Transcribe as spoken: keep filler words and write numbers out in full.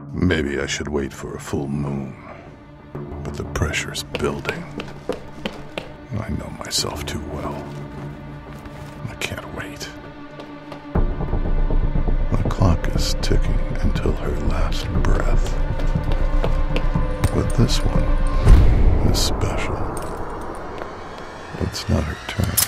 Maybe I should wait for a full moon, but the pressure's building. I know myself too well. I can't wait. The clock is ticking until her last breath. But this one is special. It's not her turn.